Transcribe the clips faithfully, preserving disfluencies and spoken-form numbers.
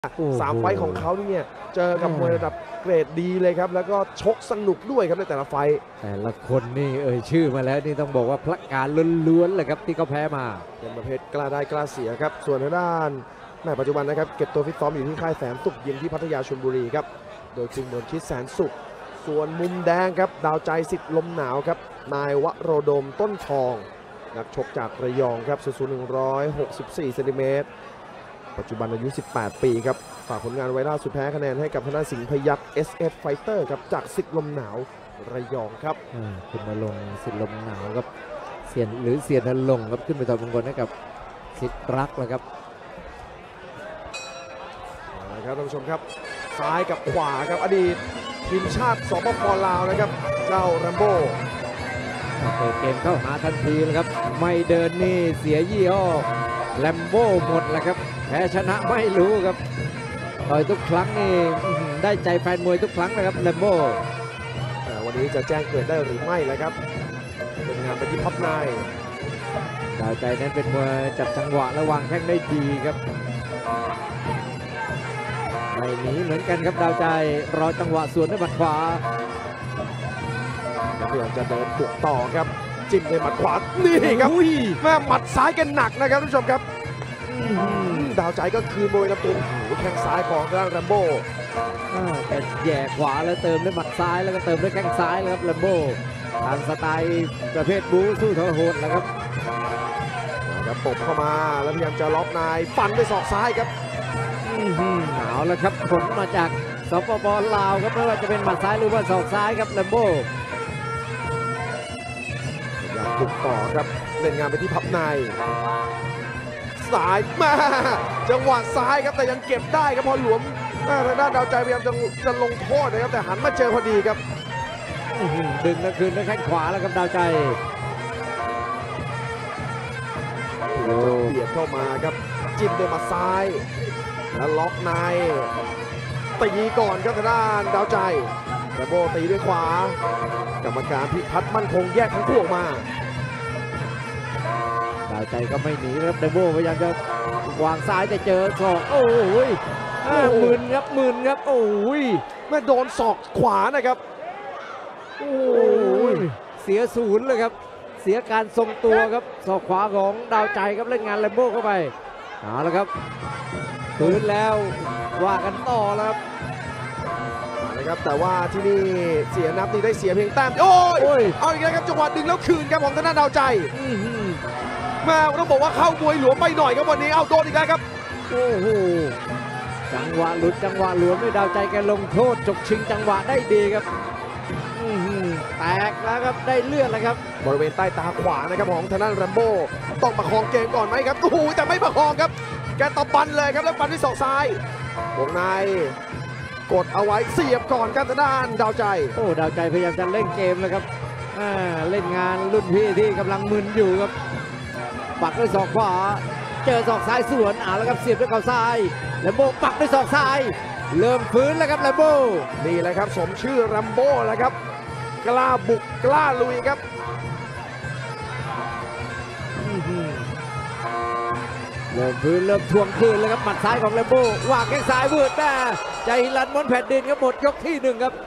สามไฟท์ของเขาเนี่ยเจอกับมวยระดับเกรดดีเลยครับแล้วก็ชกสนุกด้วยครับในแต่ละไฟท์แต่ละคนนี่เอ่ยชื่อมาแล้วนี่ต้องบอกว่าพละการล้วนๆเลยครับที่เขาแพ้มาเป็นประเภทกล้าได้กล้าเสียครับส่วนทางด้านในปัจจุบันนะครับเก็บตัวฟิตซ้อมอยู่ที่ค่ายแสนสุขยิมที่พัทยาชลบุรีครับโดยคุณเมืองชิดแสนสุขส่วนมุมแดงครับดาวใจสิทธิ์ลมหนาวครับนายวโรดมต้นทองนักชกจากระยองครับสูงหนึ่งร้อยหกสิบสี่เซนติเมตรปัจจุบันอายุสิบแปดปีครับฝากผลงานไว้ล่าสุดแพ้คะแนนให้กับทางด้านสิงห์พยัคฆ์ เอส เอฟ Fighter ครับจากสิทธิ์ลมหนาวระยองครับคุณนรงค์สิทธิ์ลมหนาวครับเสียนหรือเสียนนรงค์ครับขึ้นไปถอดมงคลให้กับสิทธิ์รักแล้วครับนะครับท่านผู้ชมครับซ้ายกับขวาครับอดีตทีมชาติสปป.ลาวนะครับเจ้าแรมโบ้เปิดเกมเข้าหาทันทีเลยครับไม่เดินนี่เสียยี่ห้อแรมโบ้หมดแล้วครับแพ้ชนะไม่รู้ครับต่อยทุกครั้งนี่ได้ใจแฟนมวยทุกครั้งนะครับแรมโบ้วันนี้จะแจ้งเกิดได้หรือไม่แล้วครับเป็นงานไปที่พับในดาวใจนั้นเป็นมวยจับจังหวะและวางแข้งได้ดีครับไม่หนีเหมือนกันครับดาวใจรอจังหวะสวนด้วยหมัดขวาพยายามจะเดินบุกต่อครับจิ้มด้วยหมัดขวานี่ครับแม่หมัดซ้ายกันหนักนะครับท่านผู้ชมครับดาวใจก็คืนมวยลำตัวหูแข้งซ้ายของด้านแรมโบ้แต่แย่ขวาแล้วเติมด้วยหมัดซ้ายแล้วก็เติมด้วยแข้งซ้ายแล้วครับแรมโบ้ทางสไตล์ประเภทบู๊สู้ทรหดนะครับครับปบเข้ามาแล้วพยายามจะล็อกนายฟันด้วยศอกซ้ายครับหนาวแล้วครับผลมาจากสปป.ลาวครับไม่ว่าจะเป็นหมัดซ้ายหรือว่าศอกซ้ายครับแรมโบ้อยากบุกต่อครับเล่นงานไปที่พับในซ้ายมาจังหวะซ้ายครับแต่ยังเก็บได้ครับพอหลวมทางด้านดาวใจพยายามจะจะลงโทษนะครับแต่หันมาเจอพอดีครับดึงแล้วคืนด้วยแข้งขวาแล้วครับดาวใจเบียดเข้ามาครับจิ้มด้วยหมัดซ้ายแล้วล็อกในตีก่อนครับทางด้านดาวใจแรมโบ้ตีด้วยขวากรรมการพิพัฒน์มั่นคงแยกทั้งคู่ออกมาดาวใจก็ไม่หนีครับแรมโบ้พยายามจะวางซ้ายแต่เจอศอกโอ้ยหมื่นครับหมื่นครับโอ้ยแม่โดนศอกขวานะครับโอ้ยเสียศูนย์เลยครับเสียการทรงตัวครับศอกขวาของดาวใจครับเล่นงานแรมโบ้เข้าไปเอาละครับคืนแล้วว่ากันต่อแล้วครับนะครับแต่ว่าที่นี่เสียนับนี่ได้เสียเพียงแต้มโอ้ยเอาอีกแล้วครับจังหวะดึงแล้วคืนครับของทางด้านดาวใจมาต้องบอกว่าเข้ามวยหลวมไปหน่อยครับวันนี้เอาโดนอีกแล้วครับโอ้โหจังหวะหลุดจังหวะหลวมด้วยดาวใจแกลงโทษจกชิงจังหวะได้ดีครับแตกแล้วครับได้เลือดแล้วครับบริเวณใต้ตาขวานะครับของทางด้านแรมโบ้ต้องประคองเกมก่อนไหมครับโอ้โหแต่ไม่ประคองครับแกตบบันเลยครับแล้วฟันที่ศอกซ้ายวงในกดเอาไว้เสียบก่อนครับทางด้านดาวใจโอ้ดาวใจพยายามจะเล่นเกมเลยครับเล่นงานรุ่นพี่ที่กำลังมึนอยู่ครับปักด้วยศอกขวาเจอศอกซ้ายสวนอ่าแล้วครับเสียบด้วยเข่าซ้ายแรมโบ้ปักด้วยศอกซ้ายเริ่มฟื้นแล้วครับแรมโบ้นี่แหละครับสมชื่อแรมโบ้แล้วครับกล้าบุกกล้าลุยครับเริ่มพื้นเริ่มทวงคืนแล้วครับหมัดซ้ายของแรมโบ้วางแข้งซ้ายวืดแต่ใจรันม้วนแผ่นดินครับหมดยกที่หนึ่งครับ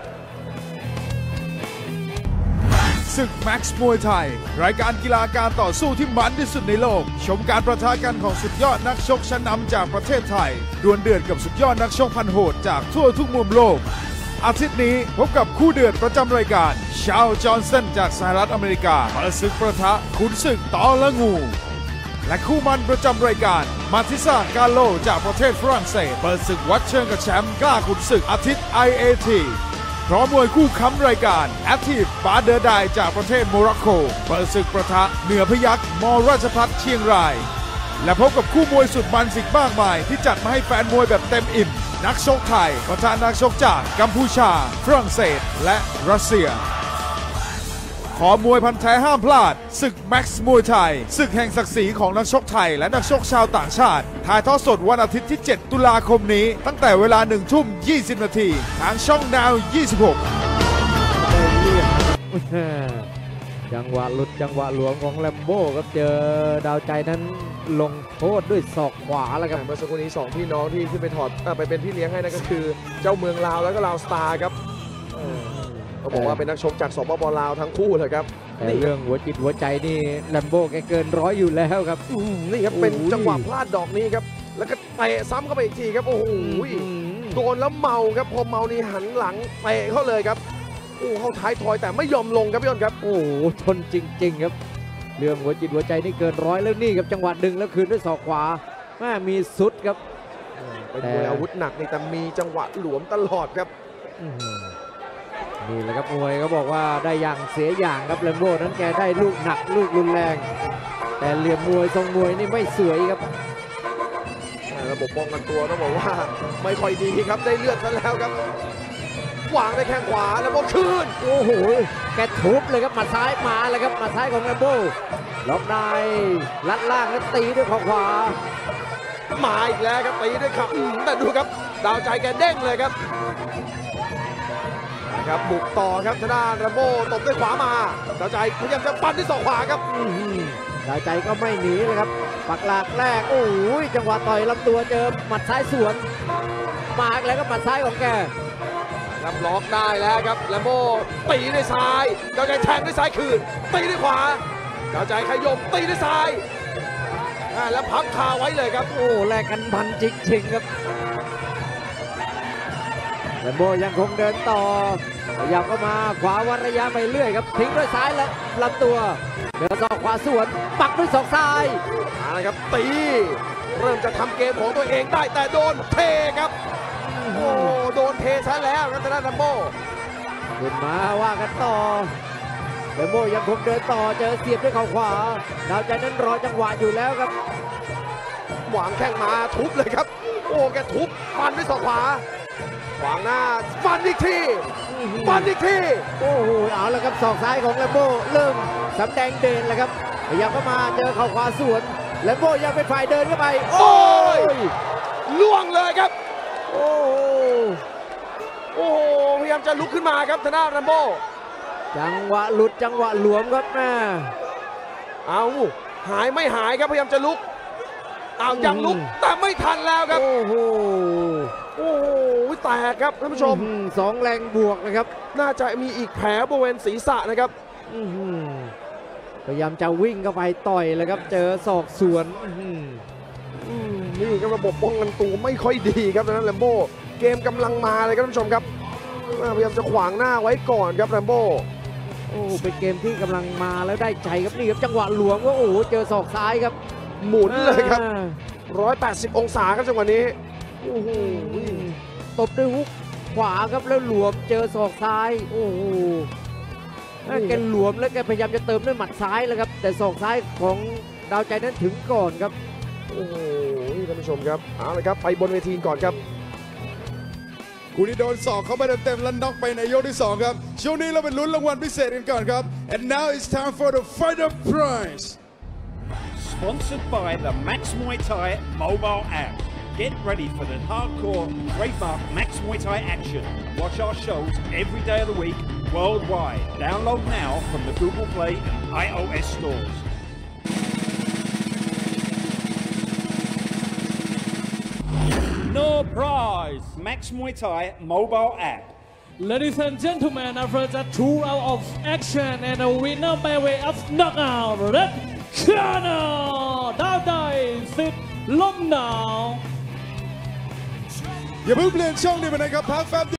ศึกแม็กซ์มวยไทยรายการกีฬาการต่อสู้ที่มันที่สุดในโลกชมการประทะกันของสุดยอดนักชกชั้นนำจากประเทศไทยดวลเดือดกับสุดยอดนักชกพันโหดจากทั่วทุกมุมโลกอาทิตย์นี้พบกับคู่เดือดประจำรายการชาลจอห์นสันจากสหรัฐอเมริกาเปิดศึกประทะขุนศึกตอละงูและคู่มันประจำรายการมาติซากาโลจากประเทศฝรั่งเศสเปิดศึกวัดเชิงกับแชมป์กล้าขุนศึกอาทิตย์ ไอ เอ ที พร้อมมวยคู่ค้ำรายการแอคทีฟบาเดอร์ไดจากประเทศโมร็อกโกเปิดศึกประทะเหนือพยัคฆ์มราชภัฏเชียงรายและพบกับคู่มวยสุดมันสิกมากมายที่จัดมาให้แฟนมวยแบบเต็มอิ่มนักชกไทยประทะนักชกจากกัมพูชาฝรั่งเศสและรัสเซียขอมวยพันธุ์แท้ห้ามพลาดศึกแม็กซ์มวยไทยศึกแห่งศักดิ์ศรีของนักชกไทยและนักชกชาวต่างชาติถ่ายทอดสดวันอาทิตย์ที่เจ็ดตุลาคมนี้ตั้งแต่เวลาหนึ่งทุ่มยี่สิบนาทีทางช่องดาวยี่สิบหกจังหวะหลุดจังหวะหลวมของแลมโบ้ครับเจอดาวใจนั้นลงโทษด้วยศอกขวาแล้วครับเมื่อสักครู่นี้สองพี่น้องที่ขึ้นไปถอดเอ่อไปเป็นพี่เลี้ยงให้นั่นก็คือเจ้าเมืองลาวแล้วก็ลาวสตาร์ครับเออเขาบอกว่าเป็นนักชกจากสปปลาวทั้งคู่เลยครับแต่เรื่องหัวจิตหัวใจนี่แลมโบ้แกเกินร้อยอยู่แล้วครับอืมนี่ครับเป็นโอ้โหจังหวะพลาดดอกนี้ครับแล้วก็เตะซ้ำเข้าไปอีกทีครับโอ้โหโดนแล้วเมาครับพอเมานี่หันหลังเตะเข้าเลยครับโอ้เข้าท้ายทอยแต่ไม่ยอมลงครับพี่อ้นครับโอ้โหทนจริงๆครับเรื่องหัวจิตหัวใจนี่เกินร้อยแล้วนี่ครับจังหวะดึงแล้วคืนด้วยศอกขวาแม่มีสุดครับเป็นมวยอาวุธหนักนี่แต่มีจังหวะหลวมตลอดครับอื้อหือนี่แหละครับมวยเขาบอกว่าได้อย่างเสียอย่างครับแลมโบ้นั้นแกได้ลูกหนักลูกรุนแรง แต่เหลี่ยมมวยทรงมวยนี่ไม่สวยครับระบบป้องกันตัวต้องบอกว่าไม่ค่อยดีครับได้เลือดซะแล้วครับวางได้แข้งขวาแล้วก็คืนโอ้โหแกทุบเลยครับหมัดซ้ายมาเลยครับหมัดซ้ายของแลมโบ้ล็อกในลัดล่างแล้วตีด้วยเข่าขวามาอีกแล้วครับตีด้วยขับแต่ดูครับดาวใจแกเด้งเลยครับนะครับบุกต่อครับทางด้านระโบตบด้วยขวามาดาวใจพยายามจะฟันด้วยศอกขวาครับอื้อหือดาวใจก็ไม่หนีเลยครับปักหลักแรกโอ้โหจังหวะต่อยลำตัวเจอหมัดซ้ายสวนมาอีกแล้วก็หมัดซ้ายของแกครับล็อกได้แล้วครับแลมโบ้ตีด้วยซ้ายดาวใจแทงด้วยซ้ายคืนตีด้วยขวาดาวใจขยมตีด้วยซ้ายอ่าแล้วพับคาไว้เลยครับโอ้แลกกันพันจริงๆครับแลมโบ้ยังคงเดินต่อพยายามเข้ามาขวาวัดระยะไปเรื่อยครับทิ้งด้วยซ้ายและลำตัวเดินศอกขวาสวนปักด้วยศอกซ้ายมาเลยครับตีเริ่มจะทำเกมของตัวเองได้แต่โดนเทครับโอ้โดนเทซะแล้วครับทางด้านแลมโบ้ขึ้นมาว่ากันต่อแลมโบ้ยังคงเดินต่อเจอเสียบด้วยเข่าขวาดาวใจนั้นรอจังหวะอยู่แล้วครับหวางแข้งมาทุบเลยครับ โอ้แกทุบฟันด้วยศอกขวาขวางหน้าฟันอีกทีฟันอีกทีโอ้โหเอาแล้วครับศอกซ้ายของแลมโบ้เริ่มสำแดงเด่นแล้วครับพยายามเข้ามาเจอเข่าขวาสวนแลมโบ้ยังเป็นฝ่ายเดินเข้าไปโอ้ยล่วงเลยครับโอ้โหโอ้โหพยายามจะลุกขึ้นมาครับทางด้านแลมโบ้จังหวะหลุดจังหวะหลวมครับแม่เอาหายไม่หายครับพยายามจะลุกเอายังลุกแต่ไม่ทันแล้วครับโอ้โหโอ้โหแตกครับท่านผู้ชมอื้อหือสองแรงบวกนะครับน่าจะมีอีกแผลบริเวณศีรษะนะครับอื้อหือพยายามจะวิ่งเข้าไปต่อยเลยครับ เจอศอกสวนอื้อหืออืมนี่ครับระบบป้องกันตัวไม่ค่อยดีครับทางด้านแลมโบ้เกมกำลังมาเลยครับท่านผู้ชมครับอ่าพยายามจะขวางหน้าไว้ก่อนครับแลมโบ้โอ้เป็นเกมที่กำลังมาแล้วได้ใจครับนี่ครับจังหวะหลวมก็โอ้โหเจอศอกซ้ายครับหมุนเลยครับอ่าหนึ่งร้อยแปดสิบองศาครับจังหวะนี้โอ้โหตบด้วยฮุกขวาครับแล้วหลวมเจอศอกซ้ายโอ้โหแกหลวมแล้วแกพยายามจะเติมด้วยหมัดซ้ายแล้วครับแต่ศอกซ้ายของดาวใจนั้นถึงก่อนครับโอ้โหท่านผู้ชมครับเอาเลยครับไปบนเวทีก่อนครับคู่นี้โดนศอกเข้าไปเต็มๆแล้วน็อกไปในยกที่สองครับช่วงนี้เราไปลุ้นรางวัลพิเศษกันก่อนครับ and now it's time for the fighter prize Sponsored by the Max Muay Thai mobile app. Get ready for the hardcore trademark Max Muay Thai action. Watch our shows every day of the week worldwide. Download now from the Google Play and iOS stores. No prize. Max Muay Thai mobile app. Ladies and gentlemen, after the two rounds of action and a winner by way of knockout, Red Corner ดาวใจสิทธิ์ลมหนาวอย่าเพิ่งเปลี่ยนช่องนี้ไปไหนครับพักแป๊บ